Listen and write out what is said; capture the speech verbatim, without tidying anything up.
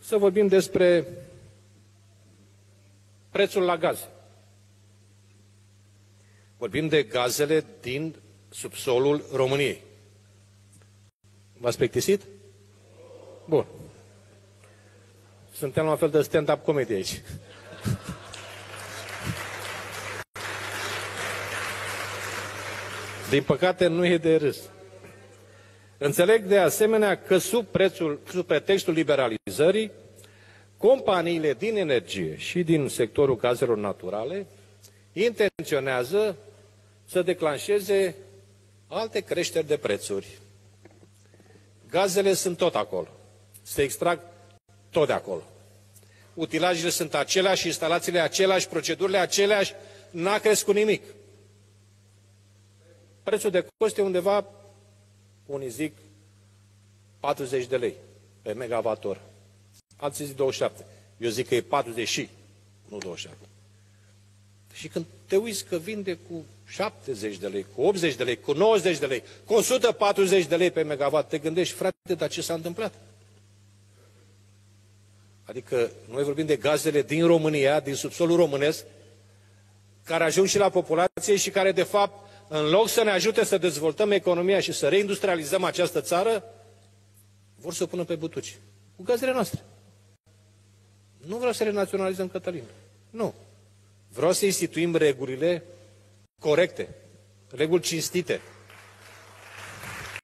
să vorbim despre prețul la gaze. Vorbim de gazele din subsolul României. V-ați plictisit? Bun. Suntem la un fel de stand-up comedy aici. Din păcate, nu e de râs. Înțeleg de asemenea că sub, prețul, sub pretextul liberalizării, companiile din energie și din sectorul gazelor naturale intenționează să declanșeze alte creșteri de prețuri. Gazele sunt tot acolo. Se extrag tot de acolo. Utilajele sunt aceleași, instalațiile aceleași, procedurile aceleași, n-a crescut nimic. Prețul de cost e undeva, unii zic, patruzeci de lei pe megawatt-oră. Alții zic douăzeci și șapte. Eu zic că e patruzeci și, nu douăzeci și șapte. Și când te uiți că vinde cu șaptezeci de lei, cu optzeci de lei, cu nouăzeci de lei, cu o sută patruzeci de lei pe megawatt, te gândești, frate, dar ce s-a întâmplat? Adică noi vorbim de gazele din România, din subsolul românesc, care ajung și la populație și care, de fapt, în loc să ne ajute să dezvoltăm economia și să reindustrializăm această țară, vor să o pună pe butuci. Cu gazele noastre. Nu vreau să renaționalizăm Cătălin. Nu. Vreau să instituim regulile corecte, reguli cinstite.